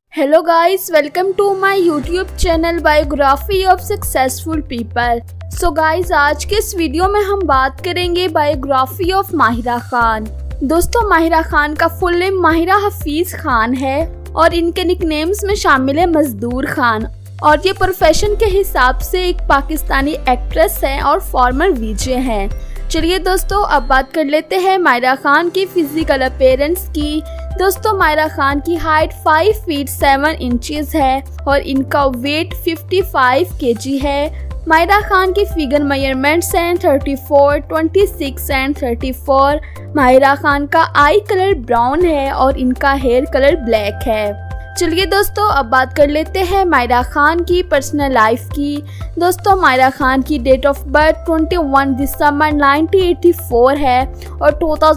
Hello guys, welcome to my YouTube channel biography of successful people. So guys, आज के इस video में हम बात करेंगे बायोग्राफी ऑफ माहिरा खान। दोस्तों, माहिरा खान का फुल नेम माहिरा हफीज खान है और इनके निकनेम्स में शामिल है मजदूर खान, और ये प्रोफेशन के हिसाब से एक पाकिस्तानी एक्ट्रेस हैं और फॉर्मर वीजे हैं। चलिए दोस्तों, अब बात कर लेते हैं माहिरा खान की फिजिकल अपीयरेंस की। दोस्तों, माहिरा खान की हाइट 5 फीट 7 इंचेस है और इनका वेट 55 kg है। माहिरा खान की फिगर मेजरमेंट्स हैं 34, 26 एंड 34। माहिरा खान का आई कलर ब्राउन है और इनका हेयर कलर ब्लैक है। चलिए दोस्तों, अब बात कर लेते हैं माहिरा खान की पर्सनल लाइफ की। दोस्तों, माहिरा खान की डेट ऑफ बर्थ 21 दिसंबर 1984 है और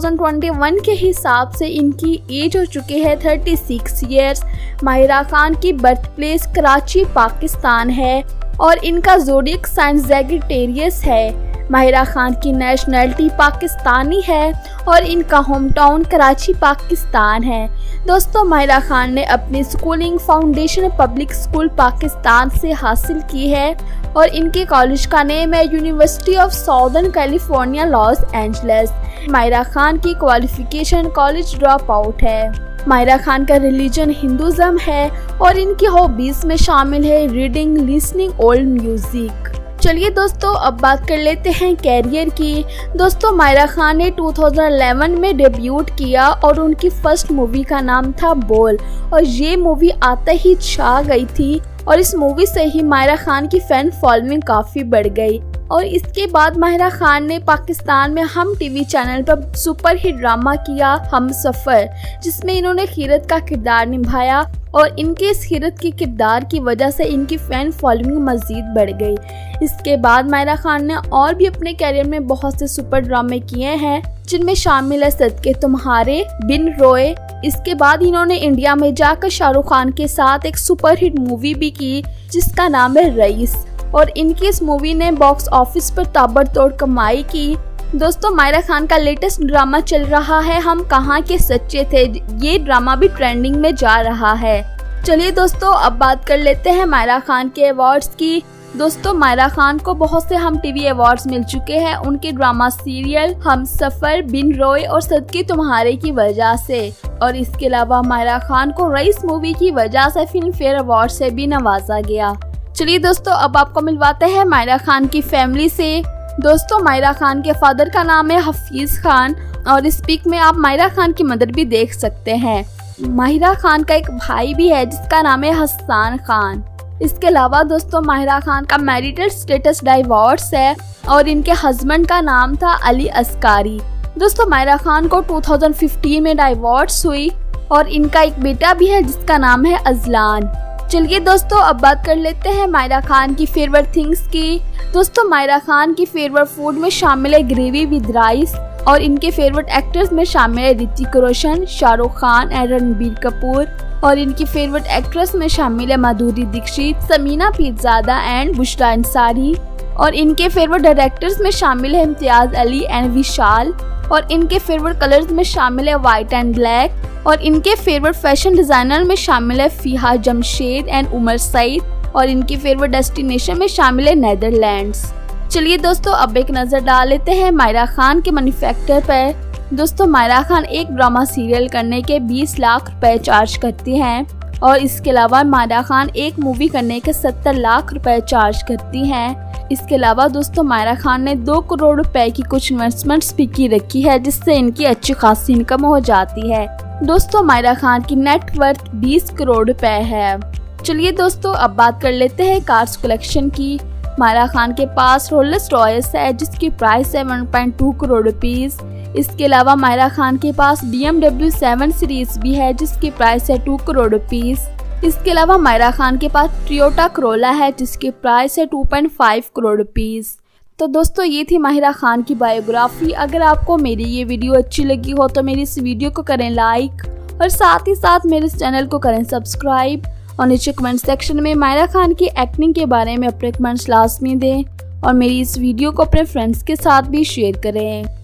2021 के हिसाब से इनकी एज हो चुकी है 36 ईयर्स। माहिरा खान की बर्थ प्लेस कराची पाकिस्तान है और इनका ज़ोडिएक साइन सैजिटेरियस है। माहिरा खान की नेशनैलिटी पाकिस्तानी है और इनका होम टाउन कराची पाकिस्तान है। दोस्तों, माहिरा खान ने अपनी schooling foundation public school Pakistan से हासिल की है और इनके कॉलेज का नेम है university of southern California Los Angeles. Mahira Khan की क्वालिफिकेशन कॉलेज ड्रॉप आउट है। माहिरा खान का रिलीजन हिंदुज़म है और इनकी हॉबीज में शामिल है रीडिंग, लिसनिंग ओल्ड म्यूजिक। चलिए दोस्तों, अब बात कर लेते हैं कैरियर की। दोस्तों, माहिरा खान ने 2011 में डेब्यूट किया और उनकी फर्स्ट मूवी का नाम था बोल, और ये मूवी आते ही छा गई थी और इस मूवी से ही माहिरा खान की फैन फॉलोइंग काफ़ी बढ़ गई। और इसके बाद माहिरा खान ने पाकिस्तान में हम टीवी चैनल पर सुपर हिट ड्रामा किया हम सफ़र, जिसमें इन्होंने खीरत का किरदार निभाया और इनके इस खीरत के किरदार की वजह से इनकी फ़ैन फॉलोइंग मज़ीद बढ़ गई। इसके बाद माहिरा खान ने और भी अपने कैरियर में बहुत से सुपर ड्रामे किए हैं, जिनमें शामिल है सदके तुम्हारे, बिन रोए। इसके बाद इन्होंने इंडिया में जाकर शाहरुख खान के साथ एक सुपर हिट मूवी भी की जिसका नाम है रईस, और इनकी इस मूवी ने बॉक्स ऑफिस पर ताबड़तोड़ कमाई की। दोस्तों, माहिरा खान का लेटेस्ट ड्रामा चल रहा है हम कहाँ के सच्चे थे। ये ड्रामा भी ट्रेंडिंग में जा रहा है। चलिए दोस्तों, अब बात कर लेते हैं माहिरा खान के अवार्ड्स की। दोस्तों, माहिरा खान को बहुत से हम टीवी अवार्ड्स मिल चुके हैं उनके ड्रामा सीरियल हम सफ़र, बिन रोए और सदके तुम्हारे की वजह से, और इसके अलावा माहिरा खान को रईस मूवी की वजह से फिल्म फेयर अवार्ड से भी नवाजा गया। चलिए दोस्तों, अब आपको मिलवाते हैं माहिरा खान की फैमिली से। दोस्तों, माहिरा खान के फादर का नाम है हफीज खान और इस पिक में आप माहिरा खान की मदर भी देख सकते हैं। माहिरा खान का एक भाई भी है जिसका नाम है हसन खान। इसके अलावा दोस्तों, माहिरा खान का मैरिटल स्टेटस डाइवोर्स है और इनके हस्बैंड का नाम था अली अस्कारी। दोस्तों, माहिरा खान को 2015 में डाइवोर्स हुई और इनका एक बेटा भी है जिसका नाम है अजलान। चलिए दोस्तों, अब बात कर लेते हैं माहिरा खान की फेवरेट थिंग्स की। दोस्तों, माहिरा खान की फेवरेट फूड में शामिल है ग्रेवी विद राइस, और इनके फेवरेट एक्टर्स में शामिल है ऋतिक रोशन, शाहरुख खान एंड रणबीर कपूर, और इनकी फेवरेट एक्ट्रेस में शामिल है माधुरी दीक्षित, समीना पीरजादा एंड बुशरा अंसारी, और इनके फेवरेट डायरेक्टर्स में शामिल है इम्तियाज अली एंड विशाल, और इनके फेवरेट कलर्स में शामिल है व्हाइट एंड ब्लैक, और इनके फेवरेट फैशन डिजाइनर में शामिल है फिहा जमशेद एंड उमर सईद, और इनकी फेवरेट डेस्टिनेशन में शामिल है नेदरलैंड्स। चलिए दोस्तों, अब एक नज़र डाल लेते हैं माहिरा खान के मैन्युफैक्चर पर। दोस्तों, माहिरा खान एक ड्रामा सीरियल करने के 20 लाख रुपए चार्ज करती हैं और इसके अलावा माहिरा खान एक मूवी करने के 70 लाख रुपए चार्ज करती हैं। इसके अलावा दोस्तों, माहिरा खान ने 2 करोड़ रुपए की कुछ इन्वेस्टमेंट्स भी की रखी है जिससे इनकी अच्छी खासी इनकम हो जाती है। दोस्तों, माहिरा खान की नेटवर्थ 20 करोड़ रुपए है। चलिए दोस्तों, अब बात कर लेते हैं कार्स कलेक्शन की। माहिरा खान के पास रोल्स रॉयस है जिसकी प्राइस है 1.2 करोड़ रुपीस। इसके अलावा माहिरा खान के पास BMW 7 सीरीज भी है जिसकी प्राइस है 2 करोड़ रुपीस। इसके अलावा माहिरा खान के पास टोयोटा करोला है जिसकी प्राइस है 2.5 करोड़ रुपीस। तो दोस्तों, ये थी माहिरा खान की बायोग्राफी। अगर आपको मेरी ये वीडियो अच्छी लगी हो तो मेरी इस वीडियो को करें लाइक और साथ ही साथ मेरे इस चैनल को करें सब्सक्राइब, और नीचे कमेंट सेक्शन में माहिरा खान की एक्टिंग के बारे में अपने कमेंट्स लाजमी दें और मेरी इस वीडियो को अपने फ्रेंड्स के साथ भी शेयर करें।